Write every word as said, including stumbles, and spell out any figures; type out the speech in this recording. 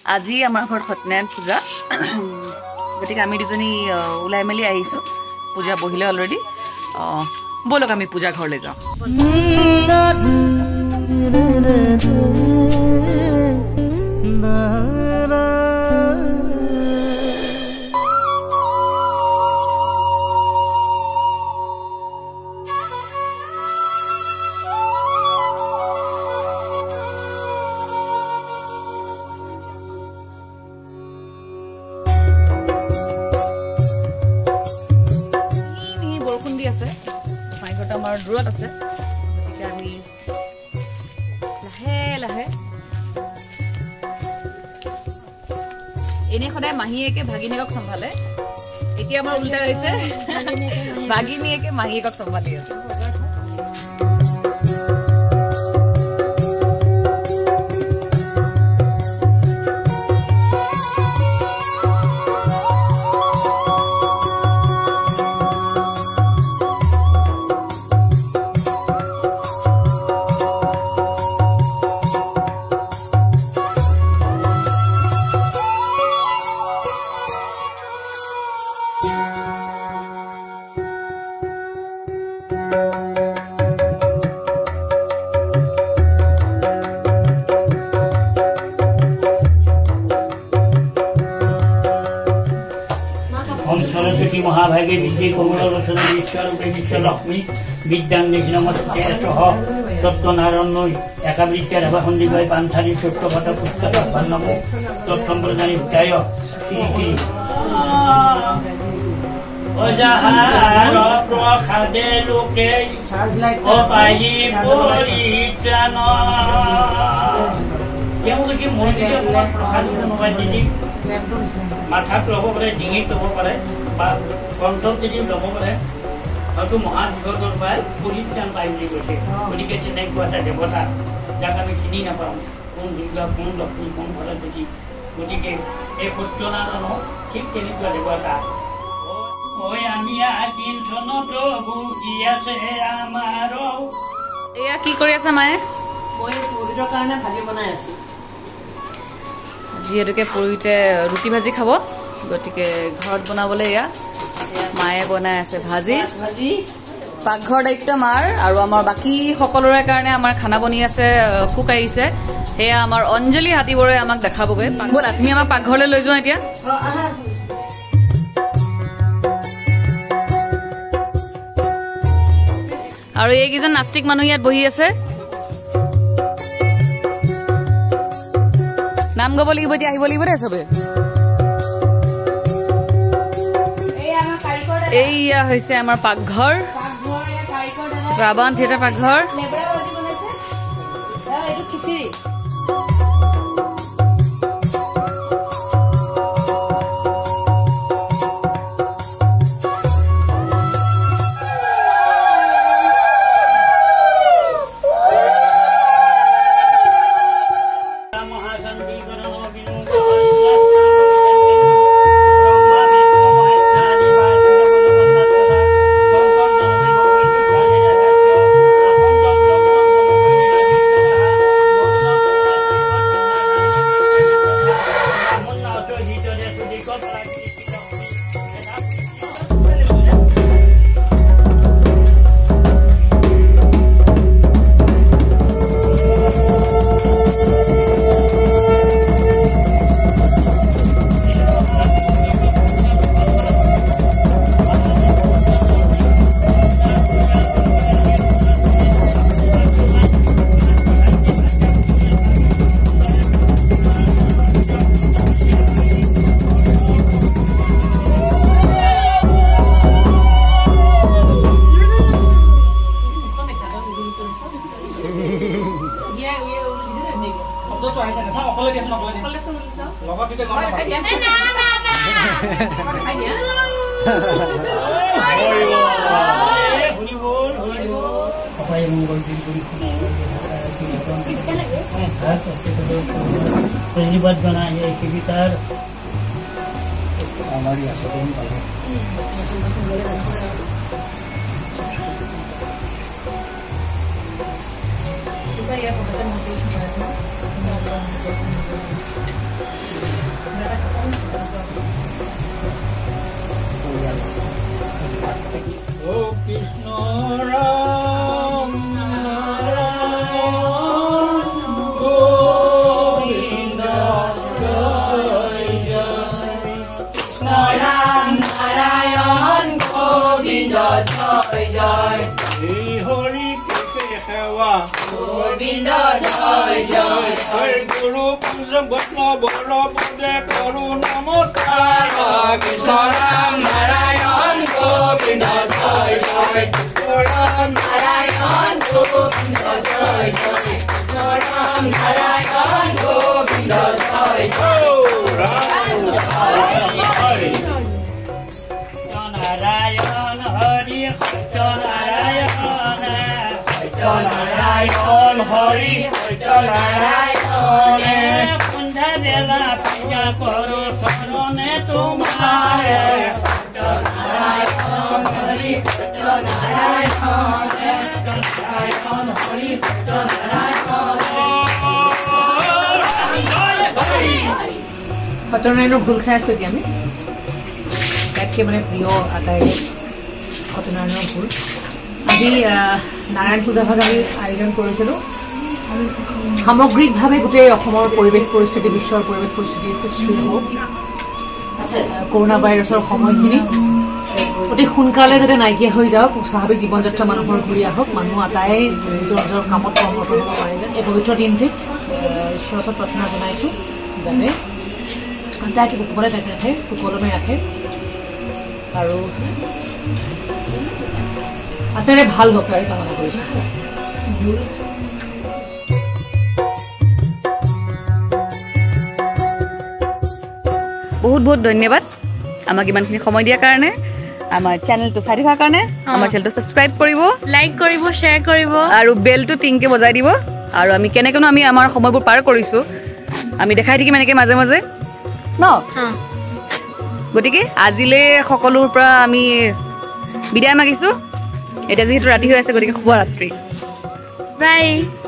আজি আমাৰ ঘৰত সত্যনাৰায়ণ পূজা গতিকে আমি দুজনী ওলাই মেলি আহিছো পূজা বহিলে অলৰেডি বলক আমি পূজা ঘৰলৈ যাওঁ আছে মাইকটা আমাৰ দূৰত আছে গতিকে আমি লাহে লাহে এনে সদায় মাহীয়েকে ভাগিনীয়েকক চম্ভালে এতিয়া আমাৰ উল্টা হৈছে ভাগিনীয়েকে মাহীয়েকক চম্ভালি আছে सरस्वती महाभागे विद्ये कमलरचना विश्वरूपे विश्वलक्ष्मी विद्यां देहि नमस्ते सह तत्वनारायण एकावृत्यार सन्दिगय पांचाली चोट्टपट पुस्तक नमो तत्सम्प्रदानी भूताय श्री श्री अजाहार प्रसादे लोके अपायी परित्राण তেওঁলোকে মন্দিরে অকমান প্রসাদ নবাই দিদি মাথাত লব পারে ডিঙিত লব পারে বা কণ্ঠত যদি লব পারে হয়তো মহাবিপদৰ পৰা পৰিত্ৰাণ পাই বুলি কৈছে গতিকে তেনেকুৱা এটা দেৱতা যাক আমি চিনি নাপাওঁ কোন দুৰ্গা কোন লক্ষ্মী কোন সৰস্বতী গতিকে এই সত্যনাৰায়ণ ঠিক তেনেকুৱা দেৱতা ঐ আমি আদিন চন প্ৰভু কি আছে আমাৰ এয়া কি কৰি আছে মায়ে মই পুৰীৰ কাৰণে ভাজি বনাই আছো যিহেতুকে পুৰীতে ৰুটি ভাজি খাব গতিকে ঘৰত বনাবলৈ এয়া মায়ে বনাই আছে ভাজি ভাজি পাকঘৰ দায়িত্ব মাৰ আৰু আমাৰ বাকী সকলোৰে কাৰণে আমাৰ খানা বনি আছে কুক আহিছে সেয়া আমাৰ অঞ্জলি হাতীবৰে আমাক দেখাবগৈ ব'লা তুমি আমাক পাকঘৰলৈ লৈ যোৱা এতিয়া আৰু এইকেইজন নাস্তিক মানুহ ইয়াত বহি আছে নাম গাব লাগিব এতিয়া আহিব লাগিব দে চবে এইয়া হৈছে আমাৰ পাকঘৰ ৰাৱণ থিয়েটাৰ পাকঘৰ धन्यवाद बनाए कवितार हमारी आशा জয় জয় এই হৰি কৃষ্ণ সেৱা গোবিন্দ জয় জয় হৰি গুৰু পঞ্চম বৈষ্ণৱ বৰ পদে কৰো নমস্কাৰ কৃষ্ণ ৰাম নাৰায়ণ গোবিন্দ জয় জয় কৃষ্ণ ৰাম নারায়ণ গোবিন্দ জয় জয় রাম নারায়ণ গোবিন্দ জয় জয় রাম হৰি নারায়ণ হৰি সত্য নারায়ণ সত্য নারায়ণ হৰি সত্য নারায়ণ সন্ধ্যা বেলা পূজা কৰো চৰণে তোমাৰ সত্য নারায়ণ হৰি সত্য নারায়ণ নারায়ণ হৰি সত্য নারায়ণ সত্যনাৰায়ণৰ ভুল খাই আছোঁ এতিয়া আমি তাতকৈ মানে প্ৰিয় আটাইৰে সত্যনাৰায়ণৰ ভুল আজি নাৰায়ণ পূজা ভাগ আমি আয়োজন কৰিছিলোঁ সামগ্ৰিকভাৱে গোটেই অসমৰ পৰিৱেশ পৰিস্থিতি বিশ্বৰ পৰিৱেশ পৰিস্থিতি সুস্থিৰ হওক কৰোণা ভাইৰাছৰ সময়খিনি অতি সোনকালে যাতে নাইকিয়া হৈ যাওক স্বাভাৱিক জীৱন যাত্ৰা মানুহৰ ঘূৰি আহক মানুহ আটাই নিজৰ নিজৰ কামত কৰ্মৰত হ'ব পাৰে যেন এই পবিত্ৰ দিনটিত ঈশ্বৰৰ ওচৰত প্ৰাৰ্থনা জনাইছোঁ যাতে আটাইকে কুশলে তাকে ৰাখে সুকলমে ৰাখে আৰু আটাইৰে ভাল হওক তাৰে কামনা কৰিছোঁ বহুত বহুত ধন্যবাদ আমাক ইমানখিনি সময় দিয়াৰ কাৰণে আমাৰ চেনেলটো চাই থকাৰ কাৰণে আমাৰ চেনেলটো ছাবস্ক্ৰাইব কৰিব লাইক কৰিব শ্বেয়াৰ কৰিব আৰু বেলটো টিংকে বজাই দিব আৰু আমি কেনেকৈনো আমি আমাৰ সময়বোৰ পাৰ কৰিছোঁ আমি দেখাই থাকিম এনেকৈ মাজে মাজে ন গতিকে আজিলৈ সকলোৰ পৰা আমি বিদায় মাগিছোঁ এতিয়া যিহেতু ৰাতি হৈ আছে গতিকে শুভৰাত্ৰি বাই